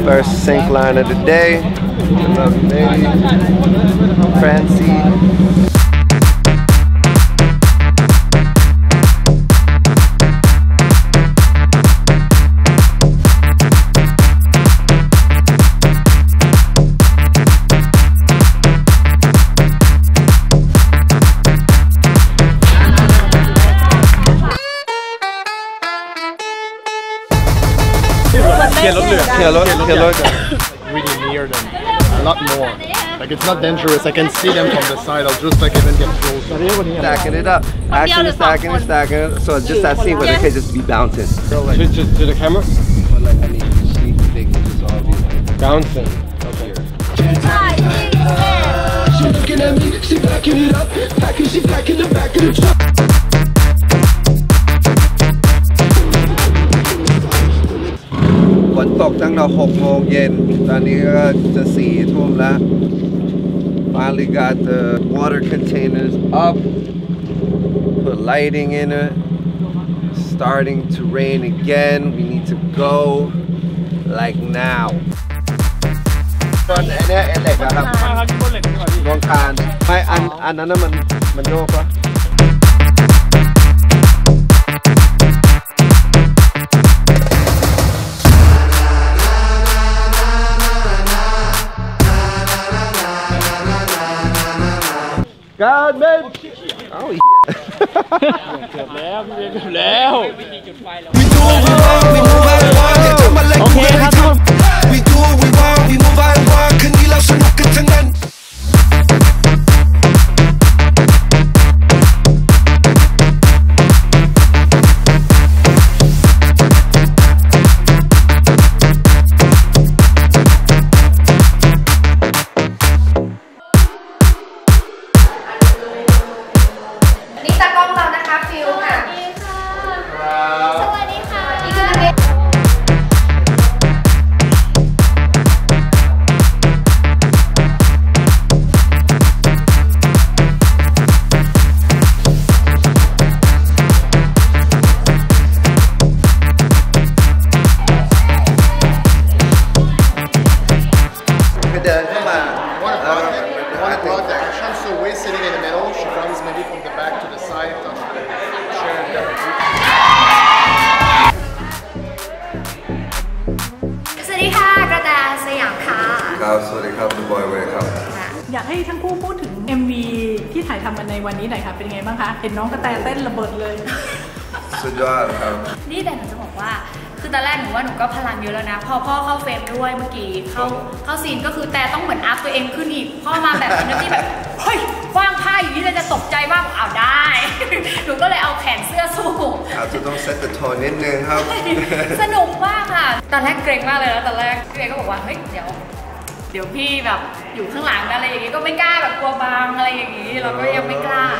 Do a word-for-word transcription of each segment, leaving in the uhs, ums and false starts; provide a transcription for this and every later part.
First sync line of the day. I love you, baby. Francie. Really near them, a lot more. Like it's not dangerous. I can see them from the side. I'll just like even get closer. Stacking it up, actually stacking it, stacking it. So just that scene where they could just be bouncing. To, to, to the camera? Well, like, I mean, she they can just all be like bouncing. Okay. She looking at me, she backing it up, backing, she backing the back of the truck. ฝนตกตั้งแต่หกโมงเย็นตอนนี้ก็จะสี่ทุ่มแล้ว Finally got the water containers up, put lighting in it. Starting to rain again. We need to go like now. อันนี้เอเล็กนะครับดวงคานไม่อันอันนั้นมันมันโยกปะการเล่นเอ้าอีกเกือบแล้วเกือบแล้วโอเคครับทุกคนสวัสดีครับคุณบอยเวย์ครับอยากให้ทั้งคู่พูดถึง เอ็ม วี ที่ถ่ายทำกันในวันนี้หน่อยค่ะเป็นยังไงบ้างคะเห็นน้องกระแตเต้นระเบิดเลยสุดยอดครับนี่แต่หนูจะบอกว่าคือตอนแรกหนูว่าหนูก็พลังเยอะแล้วนะพอพ่อเข้าเฟรมด้วยเมื่อกี้เข้าเข้าซีนก็คือแต่ต้องเหมือนอัพตัวเองขึ้นอีกพ่อมาแบบนั้นที่แบบเฮ้ยคว้างผ้าอยู่นี่เลยจะตกใจว่าอ้าวได้หนูก็เลยเอาแขนเสื้อสู้อาจจะต้องเซตตัวโทนนิดนึงครับสนุกมากค่ะตอนแรกเกรงมากเลยนะตอนแรกพี่เอก็บอกว่าเฮ้ยเดี๋ยวเดี๋ยวพี่แบบอยู่ข้างหลังอะไรอย่างงี้ก็ไม่กล้าแบบกลัวบางอะไรอย่างงี้เราก็ยังไม่กล้า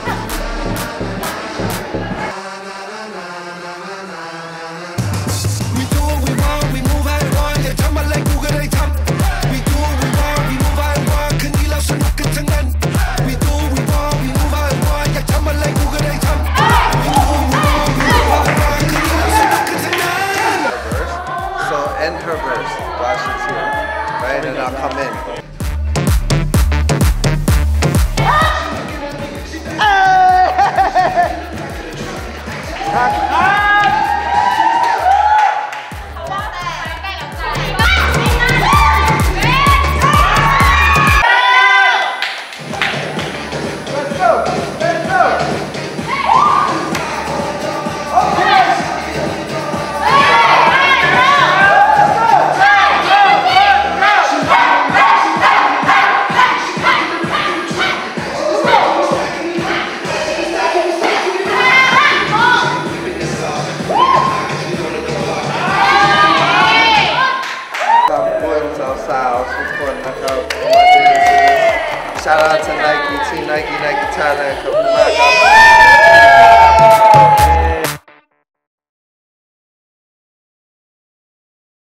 end her verse while she's here, right? And I'll come in. Shout out to Nike, Team Nike, Nike Thailand.